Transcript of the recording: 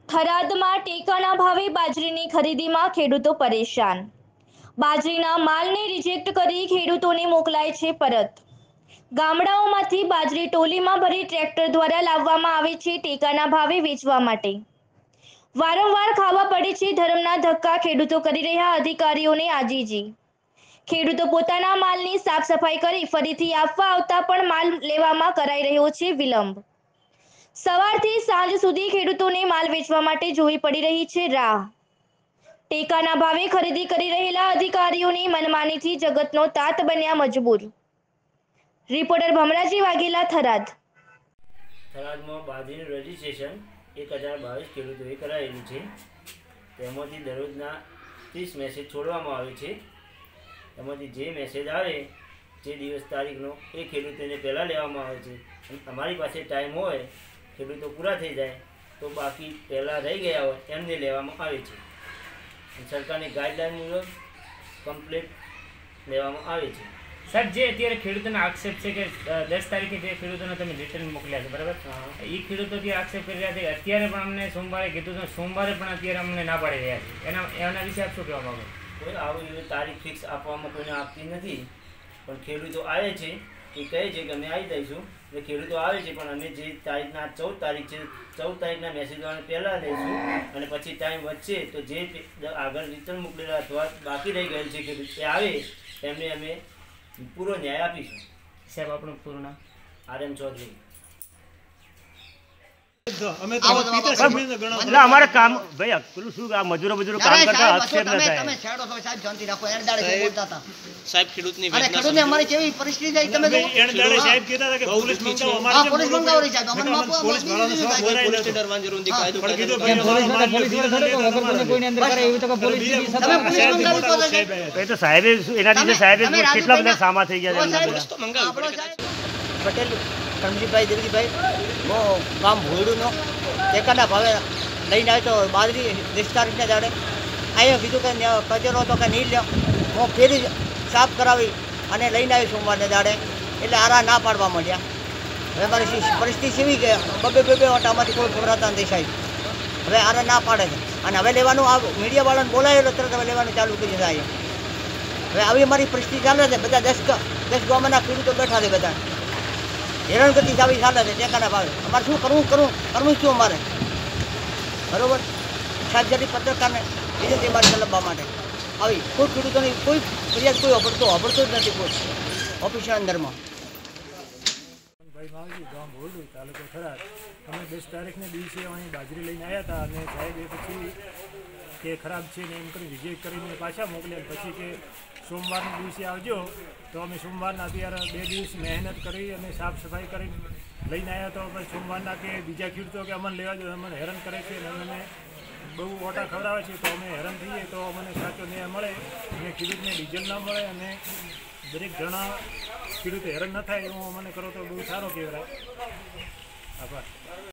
થરાદમાં ટેકાના ભાવે બાજરીની ખરીદીમાં ખેડૂતો પરેશાન। બાજરીના માલને રિજેક્ટ કરી ખેડૂતોને મોકલાય છે પરત। ગામડાઓમાંથી બાજરી ટોલીમાં ભરી ટ્રેક્ટર દ્વારા લાવવામાં આવે છે ટેકાના ભાવે વેચવા માટે। વારંવાર ખાવા પડે છે ધર્મના ધક્કા, ખેડૂતો કરી રહ્યા અધિકારીઓને આજીજી। ખેડૂતો પોતાના માલની સાફ સફાઈ કરી ફરીથી આપવા આવતા પણ માલ લેવામાં કરાઈ રહ્યો છે વિલંબ। સવારથી સાંજ સુધી ખેડૂતોને માલ વેચવા માટે જોવી પડી રહી છે રાહ। ટેકાના ભાવે ખરીદી કરી રહેલા અધિકારીઓની મનમાનીથી જગતનો તાત બન્યા મજબૂર। રિપોર્ટર ભમરાજી વાઘેલા, થરાદ। થરાદમાં બાજરીનું રજીસ્ટ્રેશન 1022 ખેડૂતોએ કરાયેલું છે। તેમાંથી દરરોજના 30 મેસેજ છોડવામાં આવે છે। તેમાંથી જે મેસેજ આવે જે દિવસ તારીખનો એ ખેડૂતોને પહેલાં લેવામાં આવે છે। અને અમારી પાસે ટાઈમ હોય, ખેડૂતો પૂરા થઈ જાય તો બાકી પહેલાં રહી ગયા હોય એમને લેવામાં આવે છે। અને સરકારની ગાઈડલાઈન મુજબ કમ્પ્લીટ લેવામાં આવે છે। સાહેબ, જે અત્યારે ખેડૂતોનો આક્ષેપ છે કે 10 તારીખે જે ખેડૂતોને તમે રિટર્ન મોકલ્યા છે, બરાબર, એ ખેડૂતો જે આક્ષેપ કરી રહ્યા છે અત્યારે પણ અમને સોમવારે કીધું તો સોમવારે પણ અત્યારે અમને ના પાડી રહ્યા છે, એના વિશે આપ શું કહેવા માંગો? કોઈ આવી તારીખ ફિક્સ આપવામાં કોઈને આપતી નથી, પણ ખેડૂતો આવે છે એ કહે છે કે અમે આવી જઈશું। એટલે ખેડૂતો આવે છે પણ અમે જે તારીખના 14 તારીખ છે 14 તારીખના મેસેજવાળાને પહેલાં લઈશું અને પછી ટાઈમ વધશે તો જે આગળ રિટર્ન મોકલેલા અથવા બાકી રહી ગયેલ છે ખેડૂત એ આવે એમને અમે પૂરો ન્યાય આપીશું। સાહેબ, આપણું પૂરું નામ? RM ચૌધરી। અમારે કામ ભાઈ પેલું શું મજૂરો કામ કરતા આક્ષેપ ન થાય। તમે છેડો છો સાહેબ, શાંતિ રાખો। એરડાડે બોલતા હતા સાહેબ, ખેડૂતની અને ખેડૂતને અમારી કેવી પરિસ્થિતિ જાય તમે જો। એરડાડે સાહેબ કહેતા હતા કે પોલીસ મંગાવો, અમારે હા, પોલીસ મંગાવો રે સાહેબ, અમને માપો, પોલીસ વાળાનો સવાલ પોલીસ થી ડરવાની જરૂર નથી, કાયદો પણ કીધું ભાઈ પોલીસ વાળા કોઈને અંદર કરે એવી તો પોલીસ તમે પોલીસ મંગાવી તો સાહેબ એ તો સાહેબે એના લીધે સાહેબે કેટલા બધા સામા થઈ ગયા છે। સાહેબ તો મંગાવી આપણો પડે સાહેબ પટેલ રણજીતભાઈ દેવજીભાઈ મો ગામ ભોયડુંનો ટેકાના ભાવે લઈને આવ્યો તો બાજરી 10 તારીખને દાડે અહીંયા કીધું કે કચરો હતો કે નહીં લ્યો, હું ફેરી સાફ કરાવી અને લઈને આવી સોમવારને દાડે, એટલે આરા ના પાડવા માંડ્યા। હવે મારી પરિસ્થિતિ એવી કે બે ઓટામાંથી કોઈ ખબરાતા નથી સાહેબ। હવે આરા ના પાડે છે અને હવે લેવાનું આ મીડિયાવાળાને બોલાયેલો તરત હવે લેવાનું ચાલુ કરી છે અહીંયા। હવે આવી અમારી પરિસ્થિતિ ચાલે છે, બધા 10 ગામના ખેડૂતો બેઠા છે, બધા હેરાનગતિ આવી ચાલે છે ટેકાના ભાવે। અમારે શું કરવું શું અમારે, બરાબર? સાહેબ પત્રકારને વિનંતી અમારે ચલાવવા માટે આવી કોઈ ખેડૂતોની કોઈ ફરિયાદ કોઈ અભડતો જ નથી કોઈ ઓફિસના અંદરમાં। ભાઈ માવજી, ગામ ભોરડું, તાલુકો થરાદ। અમે 10 તારીખને દિવસે અહીં બાજરી લઈને આવ્યા હતા અને સાહેબ એ પછી કે ખરાબ છે ને એમ કરી રિજેક્ટ કરીને પાછા મોકલ્યા। પછી કે સોમવારના દિવસે આવજો, તો અમે સોમવારના અત્યારે 2 દિવસ મહેનત કરી અને સાફ સફાઈ કરી લઈને આવ્યા। તો પછી સોમવારના કે બીજા ખેડૂતો કે અમને લેવા દો, અમને હેરાન કરે છે અને અમને બહુ ઓટા ખવડાવે છે, તો અમે હેરાન થઈએ તો અમને સાચો ન્યાય મળે અને ખેડૂતને ડીઝલ ના મળે અને દરેક જણા ખેડૂતો હેરાન ન થાય એવું અમને કરો તો બહુ સારો કહેવાય। આભાર।